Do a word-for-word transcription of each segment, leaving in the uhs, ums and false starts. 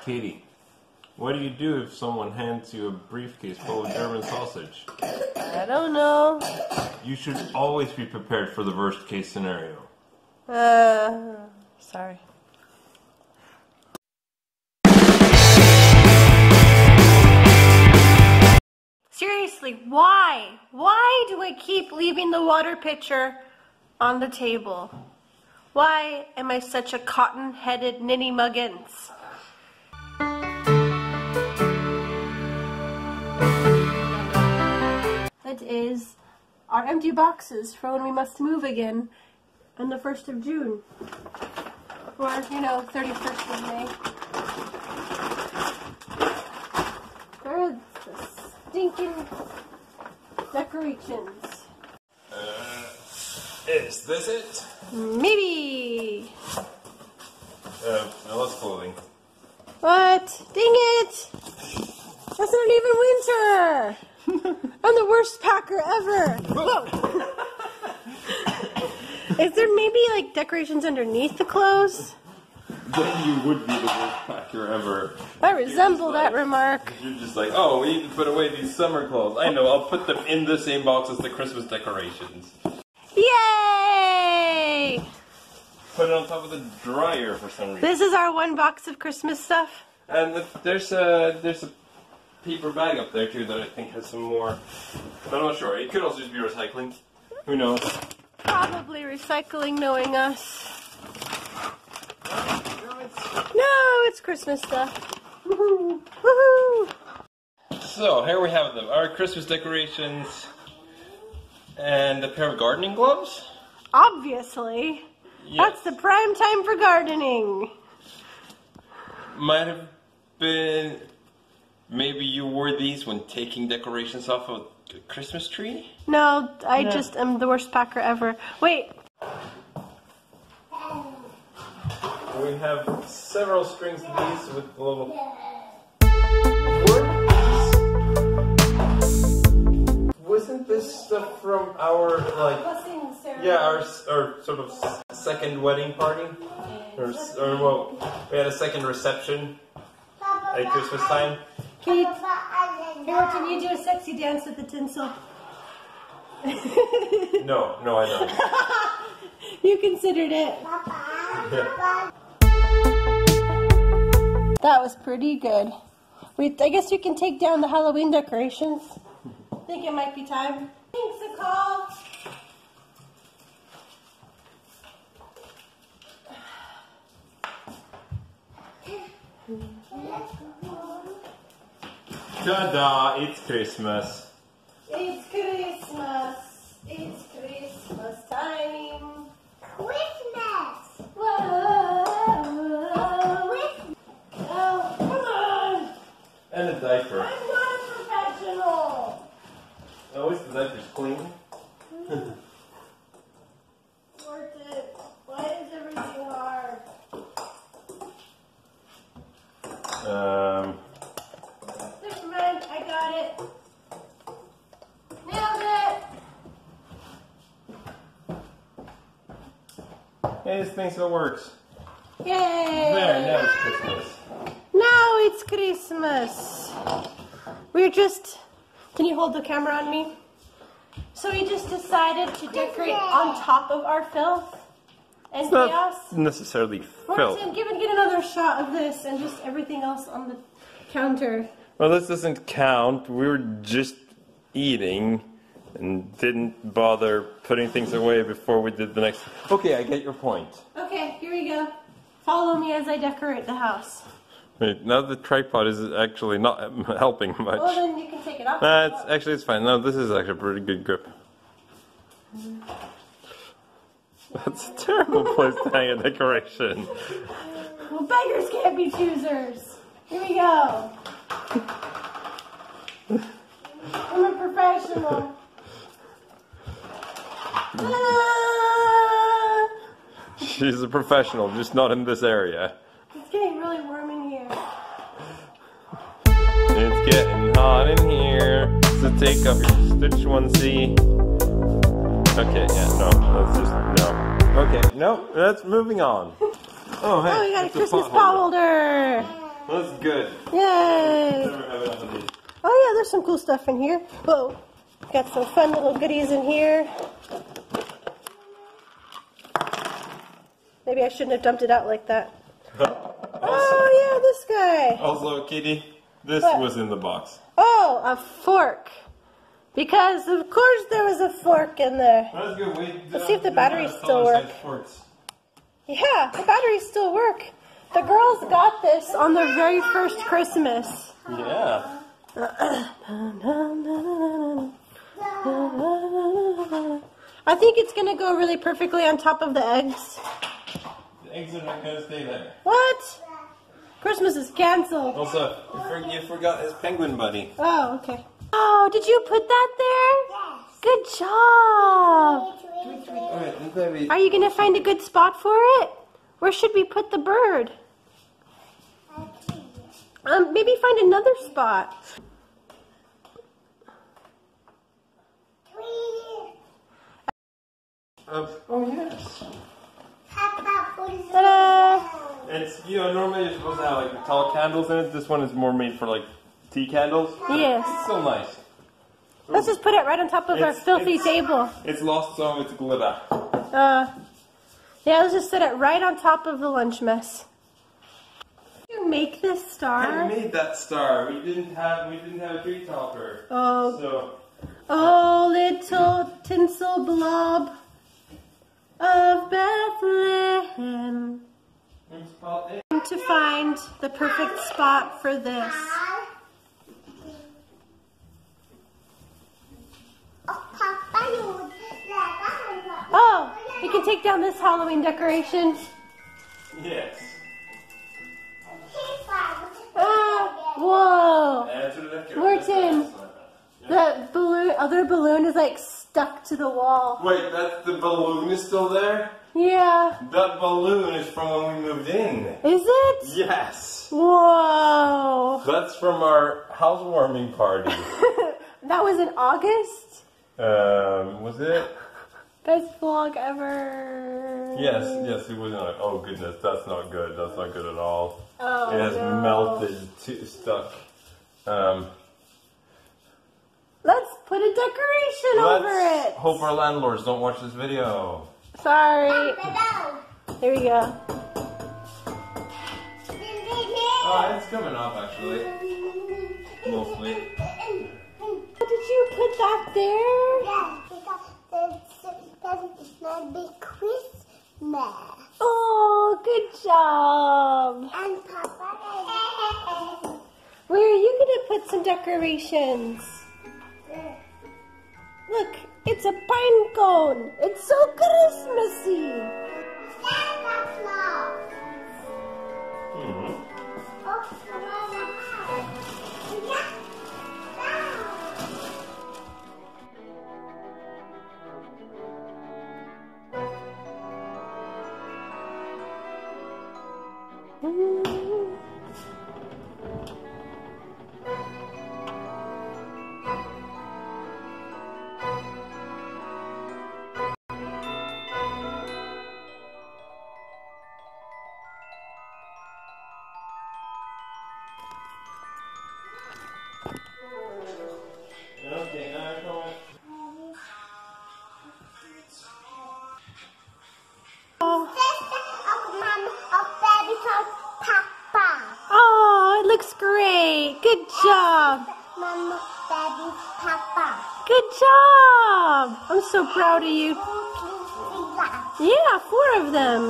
Katie, what do you do if someone hands you a briefcase full of German sausage? I don't know. You should always be prepared for the worst case scenario. Uh, sorry. Seriously, why? Why do I keep leaving the water pitcher on the table? Why am I such a cotton-headed ninny muggins? That is our empty boxes for when we must move again on the first of June. Or, you know, thirty-first of May. Where are the stinking decorations? Uh, is this it? Maybe. Uh, no, that's clothing. What? Dang it! That's not even winter! I'm the worst packer ever! Whoa! Is there maybe like decorations underneath the clothes? Then you would be the worst packer ever. I resemble that like, remark. You're just like, oh, we need to put away these summer clothes. I know, I'll put them in the same box as the Christmas decorations. Yay! Put it on top of the dryer for some reason. This is our one box of Christmas stuff. And there's a, there's a paper bag up there too that I think has some more. I'm not sure. It could also just be recycling. Who knows? Probably recycling, knowing us. No, it's Christmas stuff. Woohoo! Woohoo! So here we have them. Our Christmas decorations and a pair of gardening gloves. Obviously. Yes. That's the prime time for gardening. Might have been. Maybe you wore these when taking decorations off of a Christmas tree? No, I yeah. just am the worst packer ever. Wait. We have several strings of these with little... Wasn't this stuff from our, like... Yeah, our, our sort of second wedding party? Or, or well, we had a second reception at Christmas time. Kate, can you do a sexy dance with the tinsel? No, no, I don't. You considered it. Yeah. That was pretty good. We, I guess we can take down the Halloween decorations. I think it might be time. Thanks, a call. Ta-da! It's Christmas. It's Christmas. It's Christmas time. Christmas. Whoa. Oh, come on. And a diaper. I'm not a professional. At least the diaper's clean. Worth it. Why is everything hard? Um... Never mind, I got it. Nailed it. Hey, this thing still works. Yay! There, now it's Christmas. Now it's Christmas. We're just... Can you hold the camera on me? So we just decided to decorate on top of our filth and It's chaos. not necessarily We're filth. going to give and get another shot of this and just everything else on the counter. Well, this doesn't count. We were just eating and didn't bother putting things away before we did the next. Okay, I get your point. Okay, here we go. Follow me as I decorate the house. Wait, now the tripod is actually not helping much. Well, then you can take it off. Nah, it's, actually, it's fine. No, this is actually a pretty good grip. That's a terrible place to hang a decoration. Well, beggars can't be choosers. Here we go. I'm a professional. Ah! She's a professional, just not in this area. It's getting really warm in here. It's getting hot in here. So take off your stitch onesie. Okay, yeah, no, let's just, no. Okay, no, that's moving on. Oh, hey. Oh, we got a it's Christmas pot pot holder. That's good. Yay! Oh yeah, there's some cool stuff in here. Whoa, got some fun little goodies in here. Maybe I shouldn't have dumped it out like that. Also, oh yeah, this guy. Also, Kitty, this what? was in the box. Oh, a fork. Because of course there was a fork in there. That's good. We Let's see if the batteries still work. Yeah, the batteries still work. The girls got this on their very first Christmas. Yeah. I think it's going to go really perfectly on top of the eggs. The eggs are not going to stay there. What? Christmas is canceled. Also, you, for, you forgot his penguin buddy. Oh, okay. Oh, did you put that there? Yes. Good job. Alright, are you going to find a good spot for it? Where should we put the bird? Um, maybe find another spot. Uh, oh yes. Ta-da! It's, you know, normally you're supposed to have like the tall candles in it. This one is more made for like tea candles. Yes. It's so nice. Let's just put it right on top of it's, our filthy it's, table. It's lost some of its glitter. Uh, yeah, let's just set it right on top of the lunch mess. Did you make this star? I made that star. We didn't have we didn't have a tree topper. Oh. So. Oh, little tinsel blob of Bethlehem. To find the perfect spot for this. Oh, you can take down this Halloween decoration. Yes. Ah, whoa. Morton, the balloon, other balloon is like stuck to the wall. Wait, that the balloon is still there? Yeah. That balloon is from when we moved in. Is it? Yes. Whoa. That's from our housewarming party. That was in August? Um, was it? Best vlog ever. Yes, yes, it was not. Oh goodness, that's not good. That's not good at all. Oh, it has no. melted, to, stuck. Um, Let's put a decoration let's over it. Hope our landlords don't watch this video. Sorry. Here we go. Oh, it's coming off actually. Mostly. Did you put that there? Yeah, because it's going to be Christmas. Oh, good job. And Papa. Where are you going to put some decorations? Look, it's a pine cone. It's so Christmassy. Santa Claus. Mm-hmm. Oh, Mama. Yeah. Okay, now I'm coming. Oh, it looks great. Good job. Mama, Daddy, Papa. Good job. I'm so proud of you. Yeah, four of them.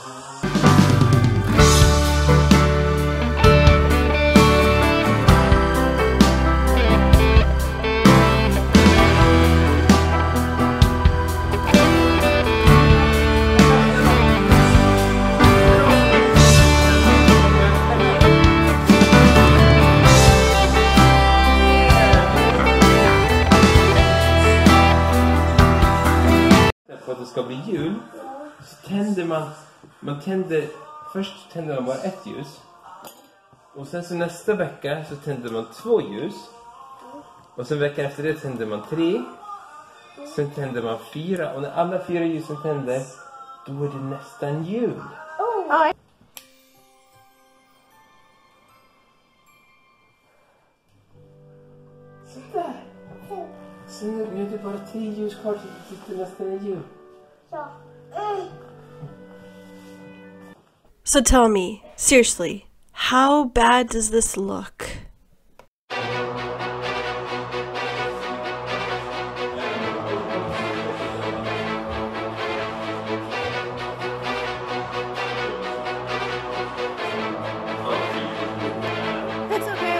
För att det ska bli jul så tänder man, man tänder, först tänder man bara ett ljus och sen så nästa vecka så tänder man två ljus och sen veckan efter det tänder man tre, sen tänder man fyra och när alla fyra ljusen tänder då är det nästan jul. Oh. Titta! Se nu är det bara tre ljus kvar till nästa jul. Ja. Mm. So tell me, seriously, how bad does this look? It's okay.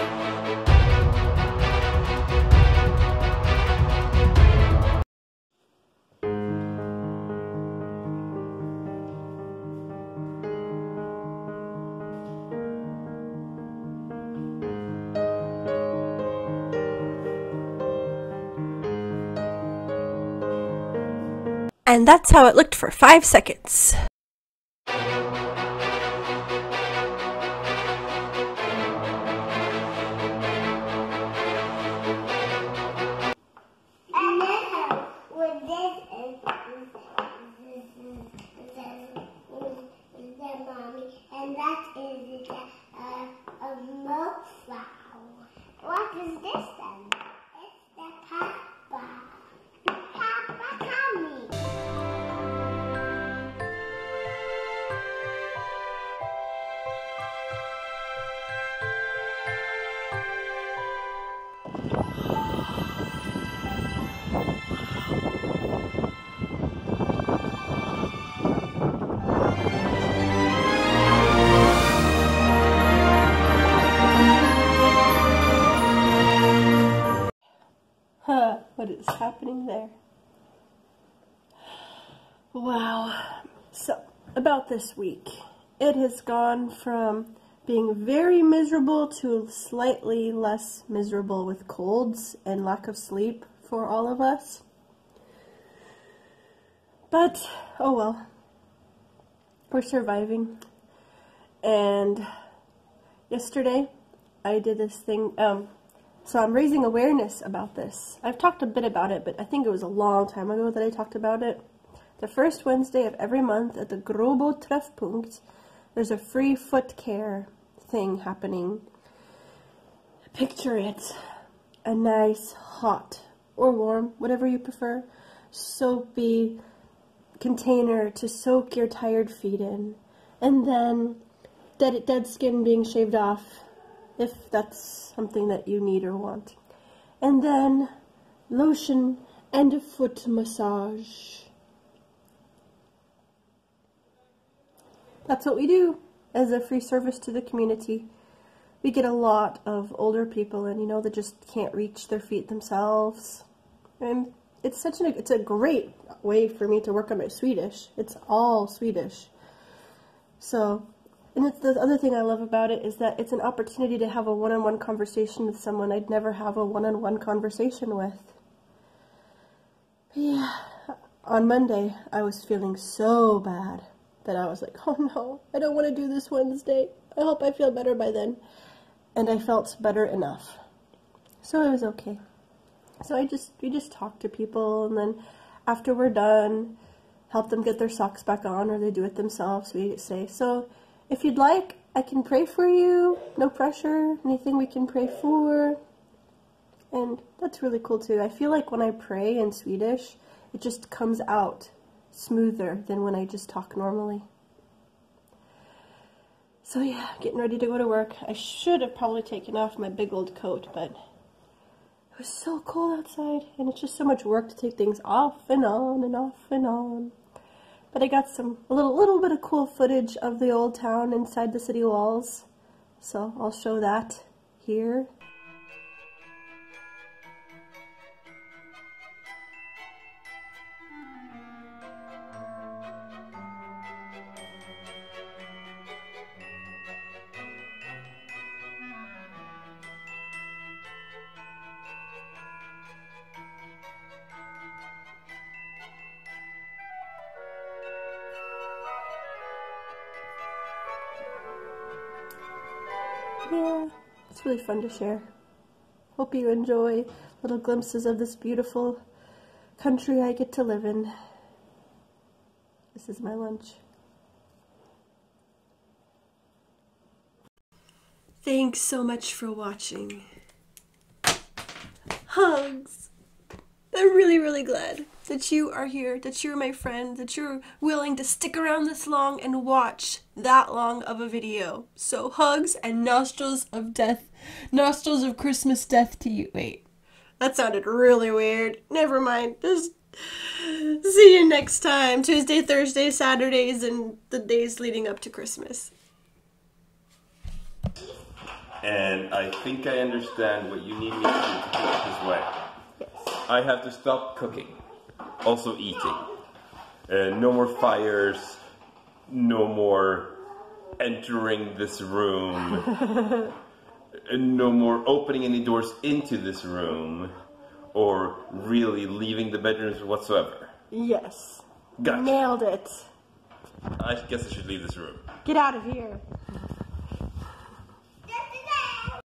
And that's how it looked for five seconds. And then with this is this is the mommy, and that is the uh, a milk flower. What is this then? It's the papa. Papa coming. Huh, what is happening there? Wow. So, about this week. It has gone from being very miserable to slightly less miserable with colds and lack of sleep for all of us. But, oh well. We're surviving. And yesterday, I did this thing, um, so I'm raising awareness about this. I've talked a bit about it, but I think it was a long time ago that I talked about it. The first Wednesday of every month at the Grobo Treffpunkt, there's a free foot care thing happening. Picture it. A nice, hot, or warm, whatever you prefer, soapy container to soak your tired feet in. And then dead, dead skin being shaved off, if that's something that you need or want. And then lotion and a foot massage. That's what we do as a free service to the community. We get a lot of older people, and you know, that just can't reach their feet themselves. And it's such an, it's a great way for me to work on my Swedish. It's all Swedish. So, and it's the other thing I love about it is that it's an opportunity to have a one-on-one conversation with someone I'd never have a one-on-one conversation with. But yeah, on Monday, I was feeling so bad that I was like, oh no, I don't want to do this Wednesday. I hope I feel better by then. And I felt better enough. So it was okay. So I just, we just talk to people, and then after we're done, help them get their socks back on, or they do it themselves, we say. So if you'd like, I can pray for you. No pressure. Anything we can pray for. And that's really cool too. I feel like when I pray in Swedish, it just comes out smoother than when I just talk normally. So yeah, getting ready to go to work. I should have probably taken off my big old coat, but it was so cold outside, and it's just so much work to take things off and on and off and on. But I got some a little little bit of cool footage of the old town inside the city walls, so I'll show that here. Yeah, it's really fun to share. Hope you enjoy little glimpses of this beautiful country I get to live in. This is my lunch. Thanks so much for watching. Hugs. I'm really, really glad that you are here, that you're my friend, that you're willing to stick around this long and watch that long of a video. So hugs and nostrils of death, nostrils of Christmas death to you. Wait, that sounded really weird. Never mind. Just see you next time. Tuesday, Thursday, Saturdays, and the days leading up to Christmas. And I think I understand what you need me to do to keep it this way. I have to stop cooking. Also eating. Uh, no more fires. No more entering this room. And no more opening any doors into this room. Or really leaving the bedrooms whatsoever. Yes. Gotcha. Nailed it. I guess I should leave this room. Get out of here.